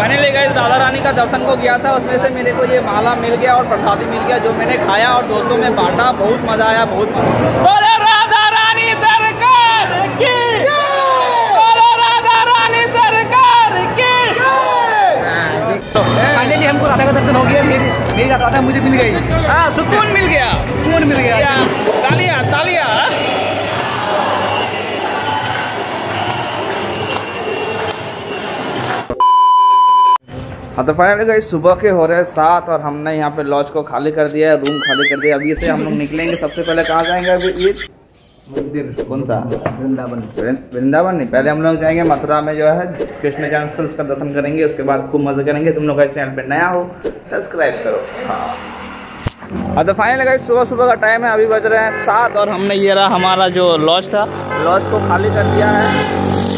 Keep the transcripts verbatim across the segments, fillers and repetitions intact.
Finally guys Radha Rani का दर्शन को गया था, उसमें से मेरे को ये माला मिल गया और प्रसादी मिल गया जो मैंने खाया और दोस्तों में बांटा। बहुत मजा आया, बहुत बोलो राधा रानी सरकार की, बोलो राधा रानी सरकार की। फाइनली हमको राधा का दर्शन हो गया, मेरी मेरी राधा मुझे मिल गई। हाँ, सुकून मिल गया, सुकून मिल गया। तालियां तालियां। हाँ तो फाइनली गाइस सुबह के हो रहे हैं सात और हमने यहाँ पे लॉज को खाली कर दिया है, रूम खाली कर दिया। अभी से हम लोग निकलेंगे। सबसे पहले कहाँ जाएंगे अभी? ये मंदिर कौन सा? वृंदावन। वृंदावन नहीं, पहले हम लोग जाएंगे मथुरा में जो है कृष्ण जन्मस्थल, उसका दर्शन करेंगे। उसके बाद खूब मजा करेंगे। तुम लोग चैनल पे नया हो सब्सक्राइब करो। हाँ हाँ तो फाइनली गाइस सुबह सुबह का टाइम है, अभी बज रहे हैं सात और हमने ये रहा हमारा जो लॉज था, लॉज को खाली कर दिया है।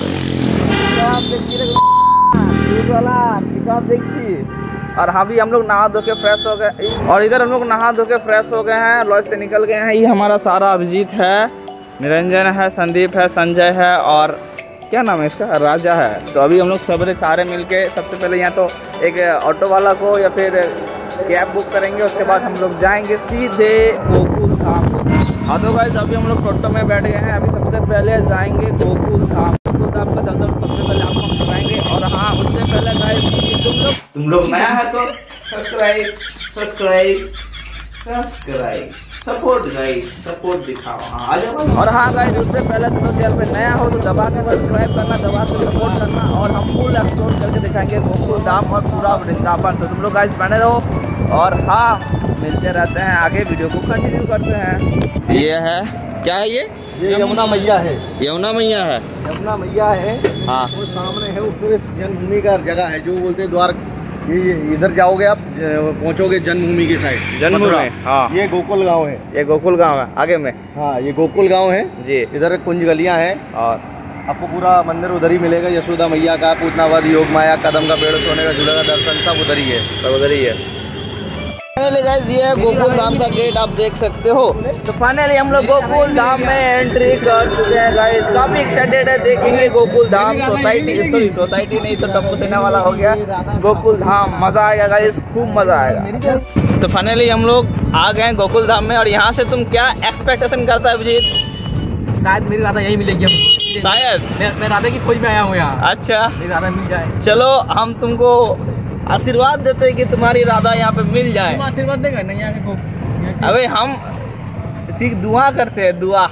आप देखिए। और अभी हम लोग नहा धो के फ्रेश हो गए और इधर हम लोग नहा धो के फ्रेश हो गए हैं, लॉज से निकल गए हैं। ये हमारा सारा अभिजीत है, निरंजन है, संदीप है, संजय है और क्या नाम है इसका, राजा है। तो अभी हम लोग सबरे सारे मिलके सबसे पहले यहाँ तो एक ऑटो वाला को या फिर कैब बुक करेंगे। उसके बाद हम लोग जाएंगे सीधे गोकुल धाम। हाँ तो गाइस अभी हम लोग टोटो में बैठ गए हैं। अभी सबसे पहले जाएंगे गोकुल धाम। गोकुल धाम का दर्शन सबसे पहले आपको हम कराएंगे। और हाँ उससे पहले गाइस तुम लोग तुम लोग नया है तो subscribe subscribe subscribe support guys, support दिखाओ। हाँ आ जाओ। और हाँ गाइस उससे पहले तुम लोग चैनल पे नया हो तो दबा के सब्सक्राइब करना, दबा के सपोर्ट करना। और हम फुल एक्सप्लोर करके दिखाएंगे गोकुल धाम और पूरा वृंदावन। तो तुम लोग गाइस बने रहो। और हाँ मिलते रहते हैं आगे, वीडियो को कंटिन्यू करते हैं। ये है क्या है? ये ये यमुना मैया है। यमुना मैया है। यमुना मैया है। हाँ वो सामने है, ऊपर जन्मभूमि का जगह है जो बोलते हैं द्वार। ये इधर जाओगे आप पहुंचोगे जन्मभूमि की साइड, जन्मभूमि। हाँ ये गोकुल गांव है। ये गोकुल गांव है आगे में। हाँ ये गोकुल गांव है जी। इधर कुंज गलियां हैं और आपको पूरा मंदिर उधर ही मिलेगा। यशोदा मैया का, पूतनावध, योग माया, कदम का पेड़, सोने का झूला का दर्शन सब उधर ही है, सब उधर ही है। फाइनली गाइस ये है गोकुल धाम का गेट, आप देख सकते हो। तो फाइनली हम लोग गोकुल धाम में एंट्री कर चुके हैं गाइस। काफी एक्साइटेड है, देखेंगे Gokul Dham society. Sorry society नहीं तो टप्पू सेना वाला हो गया। गोकुल धाम मजा आएगा गाइस, खूब मजा आएगा। तो फाइनली हम लोग आ गए गोकुल धाम में। और यहाँ से तुम क्या एक्सपेक्टेशन करता है अभिजीत? शायद मेरी राधा यही मिलेगी हमको। शायद मैं, मैं राधा की खोज में आया हूँ यहाँ। अच्छा मेरी राधा मिल जाए। चलो हम तुमको आशीर्वाद देते हैं कि तुम्हारी राधा यहाँ पे मिल जाए। तुम आशीर्वाद देगा ना यहाँ के? अबे हम ठीक दुआ करते हैं, दुआ।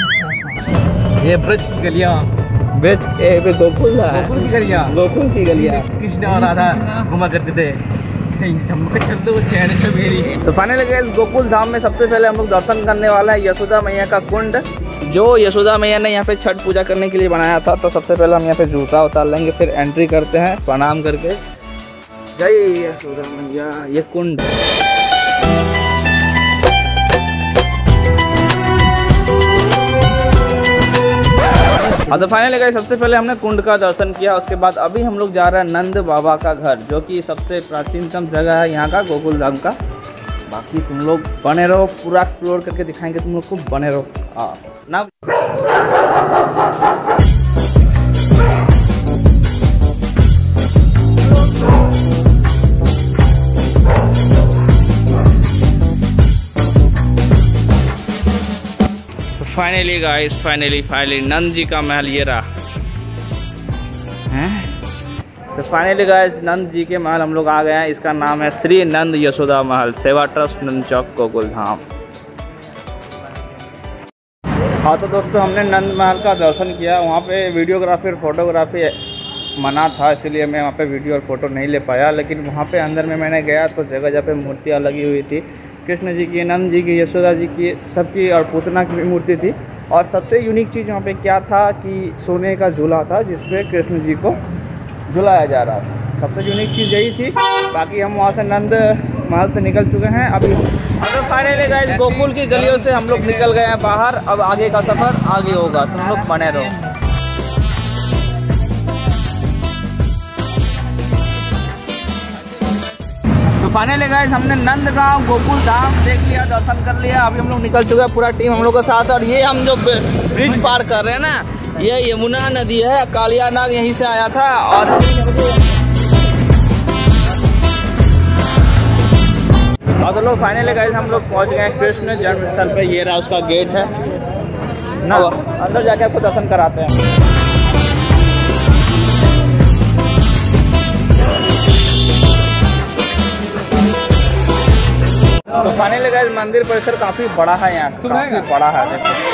ये ब्रज की गलियाँ, ब्रज के गोकुल गोकुल की गलियाँ, गोकुल की गलियाँ। कृष्ण और राधा घुमा करते थे। तो फाइनली गाइस गोकुल धाम में सबसे पहले हम लोग दर्शन करने वाला है यशोदा मैया का कुंड, जो यशोदा मैया ने यहाँ पे छठ पूजा करने के लिए बनाया था। तो सबसे पहले हम यहाँ पे जूता उतार लेंगे, फिर एंट्री करते हैं प्रणाम करके। जय यशोदा मैया। ये कुंड हाँ तो फाइनली गाइस सबसे पहले हमने कुंड का दर्शन किया। उसके बाद अभी हम लोग जा रहे हैं नंद बाबा का घर, जो कि सबसे प्राचीनतम जगह है यहाँ का गोकुल धाम का। बाकी तुम लोग बने रहो, पूरा एक्सप्लोर करके दिखाएंगे तुम लोग को, बने रहो। हाँ ना finally guys finally finally Nand ji का महल ये रहा हैं। तो फाइनली गाइस नंद जी के महल हम लोग आ गए हैं। इसका नाम है श्री नंद यशोदा महल, सेवा ट्रस्ट, नंद चौक, गोकुल धाम। हाँ तो दोस्तों हमने नंद महल का दर्शन किया। वहाँ पे वीडियोग्राफी और फोटोग्राफी मना था, इसलिए मैं वहाँ पे वीडियो और फोटो नहीं ले पाया। लेकिन वहाँ पे अंदर में मैंने गया तो जगह जगह पे मूर्तियाँ लगी हुई थी, कृष्ण जी की, नंद जी की, यशोदा जी की, सबकी, और पूतना की भी मूर्ति थी। और सबसे यूनिक चीज़ वहाँ पे क्या था कि सोने का झूला था जिसपे कृष्ण जी को झुलाया जा रहा था। सबसे यूनिक चीज़ यही थी। बाकी हम वहाँ से नंद महल से निकल चुके हैं अभी। अगर फाइनली गाइस गोकुल की गलियों से हम लोग निकल गए हैं बाहर। अब आगे का सफ़र आगे होगा, तुम लोग बने रहो। तो फाइनली गाइस हमने नंदगांव गोकुल धाम देख लिया, दर्शन कर लिया। अभी हम लोग निकल चुके हैं, पूरा टीम हम लोग के साथ। और ये हम जो ब्रिज पार कर रहे हैं ना, ये यमुना नदी है। कालिया नाग यहीं से आया था। और और तो लोग फाइनली गाइस हम लोग पहुंच गए कृष्ण जन्म स्थल पे। ये रहा उसका गेट है ना, अंदर जाके आपको दर्शन कराते हैं। तो फाइनली गाइस मंदिर परिसर काफी बड़ा है, यहाँ काफी बड़ा है।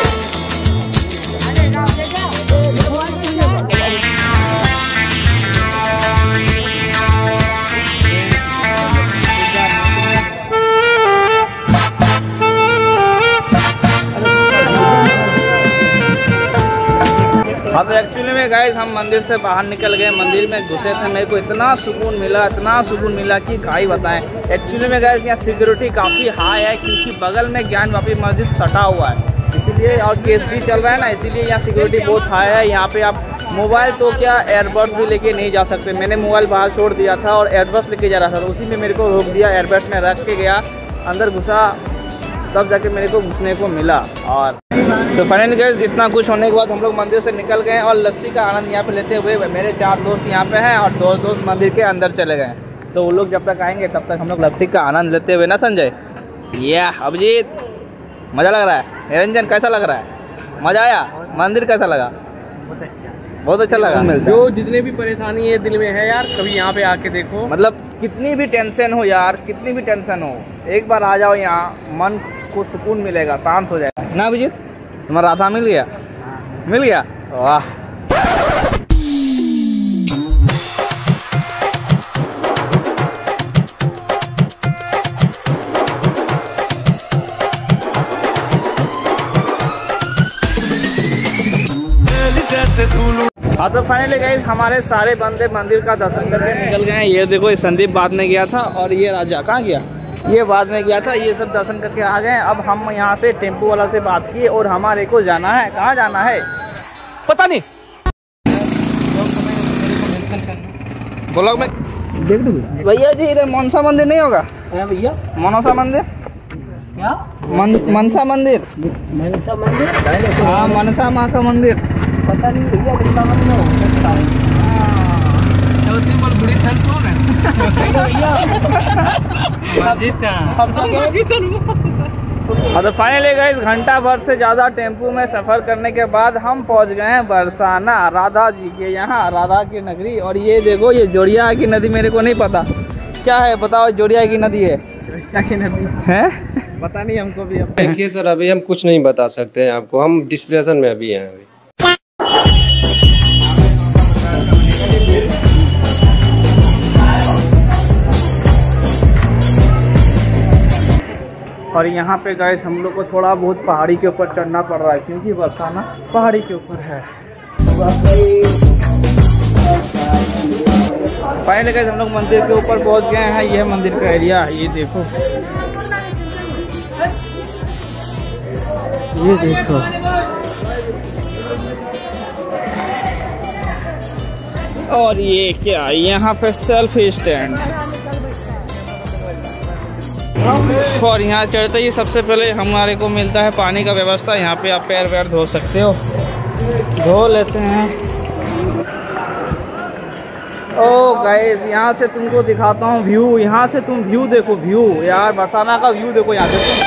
हाँ तो एक्चुअली में गाइस हम मंदिर से बाहर निकल गए, मंदिर में घुसे थे, मेरे को इतना सुकून मिला, इतना सुकून मिला कि क्या ही बताएं। एक्चुअली में गाइस यहाँ सिक्योरिटी काफ़ी हाई है, क्योंकि बगल में ज्ञानवापी मस्जिद सटा हुआ है, इसीलिए और केस भी चल रहा है ना, इसीलिए यहाँ सिक्योरिटी बहुत हाई है। यहाँ पे आप मोबाइल तो क्या एयरबड्स भी लेके नहीं जा सकते। मैंने मोबाइल बाहर छोड़ दिया था और एयरबड्स लेके जा रहा था, तो उसी में मेरे को रोक दिया, एयरबड्स में रख के गया, अंदर घुसा, तब जाके मेरे को घुसने को मिला। और तो फाइनली गाइस इतना कुछ होने के बाद हम लोग मंदिर से निकल गए और लस्सी का आनंद यहाँ पे लेते हुए मेरे चार दोस्त यहाँ पे हैं और दो दोस्त मंदिर के अंदर चले गए। तो वो लोग जब तक आएंगे तब तक हम लोग लस्सी का आनंद लेते हुए ना संजय। या अभिजीत मज़ा लग रहा है, निरंजन कैसा लग रहा है? मज़ा आया? मंदिर कैसा लगा? बहुत अच्छा लगा। जो जितने भी परेशानी है दिल में है यार, कभी यहाँ पे आके देखो। मतलब कितनी भी टेंशन हो यार, कितनी भी टेंशन हो, एक बार आ जाओ यहाँ, मन को सुकून मिलेगा, शांत हो जाएगा ना। अभिजीत तुम्हारा राधा मिल गया? मिल गया, वाह। हाँ तो फाइनली गाइस हमारे सारे बंदे मंदिर का दर्शन करके निकल गए हैं। ये देखो ये संदीप बाद में गया था और ये राजा कहाँ गया? ये बाद में गया था। ये सब दर्शन करके आ गए। अब हम यहाँ पे टेम्पो वाला से बात किए और हमारे को जाना है, कहाँ जाना है पता नहीं, ब्लॉग में देख दो भैया जी। इधर मनसा मंदिर नहीं होगा भैया? मनसा मंदिर क्या? मन, मनसा मंदिर, मनसा मंदिर, हाँ मनसा माँ का मंदिर, पता नहीं भैया वृंदावन में हो सकता है। बुरी ठंड कौन है और तो फाइनली गाइस घंटा भर से ज़्यादा टेम्पू में सफ़र करने के बाद हम पहुंच गए हैं बरसाना, राधा जी के यहाँ, राधा की नगरी। और ये देखो ये जोड़िया की नदी, मेरे को नहीं पता क्या है, बताओ जोड़िया की नदी है? जोड़िया की नदी है, पता नहीं हमको भी। देखिए सर अभी हम कुछ नहीं बता सकते हैं आपको, हम डिस्प्रेशन में अभी हैं अभी। और यहाँ पे गाइस हम लोग को थोड़ा बहुत पहाड़ी के ऊपर चढ़ना पड़ रहा है, क्योंकि बरसाना पहाड़ी के ऊपर है। पहले गाइस हम लोग मंदिर के ऊपर पहुँच गए हैं। यह मंदिर का एरिया, ये देखो, ये देखो, और ये क्या, यहाँ पे सेल्फ स्टैंड। और यहाँ चढ़ते ही सबसे पहले हमारे को मिलता है पानी का व्यवस्था। यहाँ पे आप पैर वैर धो सकते हो, धो लेते हैं। ओ गाइस यहाँ से तुमको दिखाता हूँ व्यू, यहाँ से तुम व्यू देखो, व्यू यार बरसाना का व्यू देखो यहाँ से।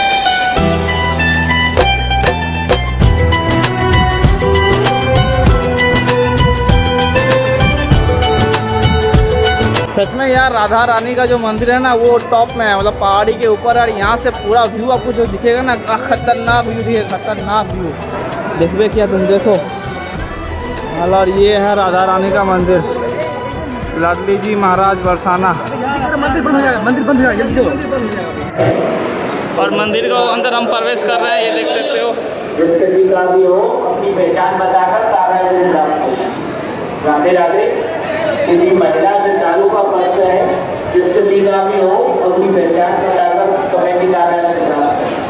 सच में यार राधा रानी का जो मंदिर है ना वो टॉप में है, मतलब पहाड़ी के ऊपर। और यहाँ से पूरा व्यू आपको जो दिखेगा ना, खतरनाक व्यू दिखेगा, खतरनाक व्यू। देखिए क्या तुम देखो। और ये है राधा रानी का मंदिर, लाडली जी महाराज बरसाना। मंदिर बंद हो जाएगा, मंदिर बंद हो जाएगा जल्दी। और मंदिर को अंदर हम प्रवेश कर रहे हैं, ये देख सकते हो। अपनी पहचान बताकर राधे राधे। किसी महिला से चालू का प्रश्न है, जिससे दीगामी हो अपनी पहचान बताकर कमेटी कार्यालय से प्राप्त है।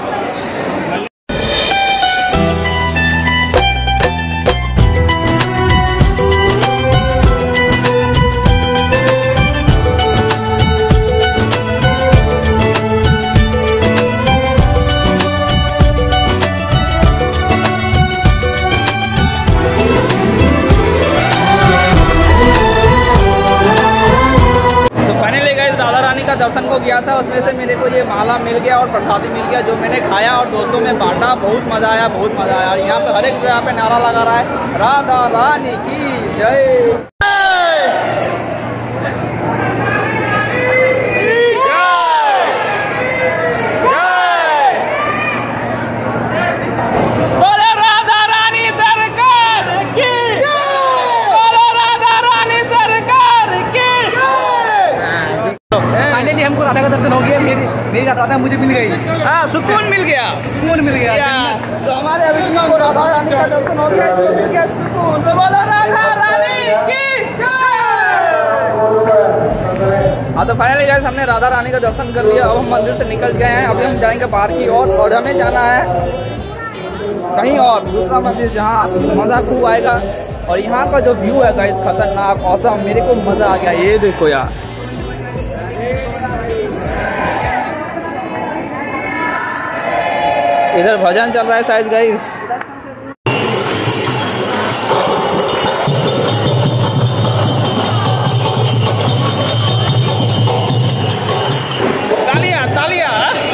फाइनली गाइस राधा रानी का दर्शन को गया था, उसमें से मेरे को ये माला मिल गया और प्रसादी मिल गया, जो मैंने खाया और दोस्तों में बांटा। बहुत मज़ा आया, बहुत मज़ा आया। और यहाँ पे हर एक जगह पे नारा लगा रहा है राधा रानी की जय। फाइनली हमको राधा का दर्शन हो गया। मेरी मेरी राधा मुझे मिल गई। हाँ, सुकून मिल गया, सुकून मिल गया। तो हमारे अभिजीत को राधा रानी का दर्शन हो गया, इसको मिल गया सुकून। तो बोलो राधा रानी की जय। हाँ, तो फाइनली गाइस हमने राधा रानी का दर्शन कर लिया। अब हम मंदिर से निकल गए हैं। अभी हम जाएंगे बाहर की ओर और, और हमें जाना है कहीं और, दूसरा मंदिर जहाँ मज़ा खूब आएगा। और यहाँ का जो व्यू है गाइस खतरनाक, औसम, मेरे को मज़ा आ गया। ये देखो यार, इधर भजन चल रहा है शायद गाइस। तालियां तालियां।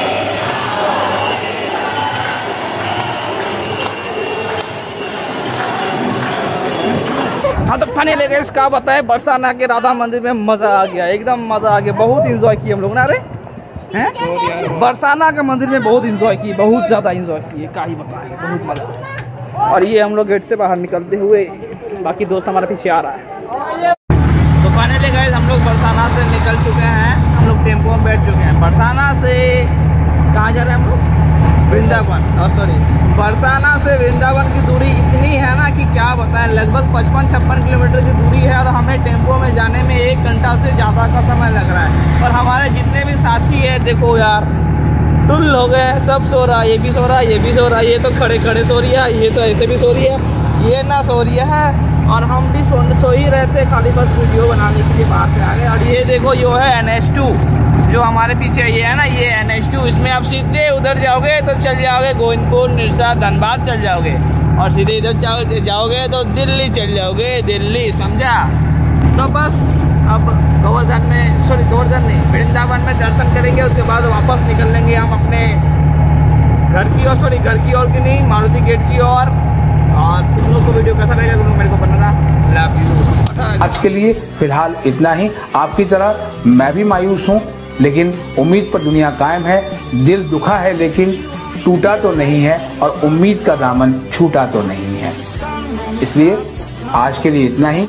हाँ, तो फाइनली गाइस क्या बताए, बरसाना के राधा मंदिर में मजा आ गया, एकदम मजा आ गया। बहुत इंजॉय किए हम लोग ना रे हैं। बरसाना के मंदिर में बहुत इंजॉय की, बहुत ज़्यादा इंजॉय किए, क्या ही बताएं, बहुत मज़ा। और ये हम लोग गेट से बाहर निकलते हुए, बाकी दोस्त हमारे पीछे आ रहा है। तो फाइनली गाइस हम लोग बरसाना से निकल चुके हैं, हम लोग टेम्पो में बैठ चुके हैं। बरसाना से कहाँ जा रहे हैं हम लोग? वृंदावन, और सॉरी बरसाना से वृंदावन की दूरी इतनी है ना कि क्या बताएं, लगभग पचपन छप्पन किलोमीटर की दूरी है। और हमें टेम्पो में जाने में एक घंटा से ज़्यादा का समय लग रहा है। और हमारे जितने भी साथी हैं, देखो यार टुल हो गए, सब सो रहा है। ये भी सो रहा है, ये भी सो रहा है, ये तो खड़े खड़े सो रही है, ये तो ऐसे भी सो रही है, ये ना सो रही है। और हम भी सो सो ही रहते, खाली बस वीडियो बनाने के लिए बाहर से आ गए। और ये देखो जो है एन एच टू, जो हमारे पीछे ये है ना, ये एन एच टू, इसमें आप सीधे उधर जाओगे तो चल जाओगे गोविंदपुर, निरसा, धनबाद चल जाओगे। और सीधे इधर जाओगे तो दिल्ली चल जाओगे, दिल्ली, समझा। तो बस अब गोवर्धन में, सॉरी गोवर्धन नहीं, वृंदावन में दर्शन करेंगे, उसके बाद वापस निकल लेंगे हम अपने घर की ओर, सॉरी घर की ओर की नहीं, मारुति गेट की ओर। और तुम लोग को वीडियो कैसा लगेगा तुम लोग मेरे को बताना। Love you. आज के लिए फिलहाल इतना ही। आपकी तरह मैं भी मायूस हूँ, लेकिन उम्मीद पर दुनिया कायम है। दिल दुखा है लेकिन टूटा तो नहीं है, और उम्मीद का दामन छूटा तो नहीं है। इसलिए आज के लिए इतना ही।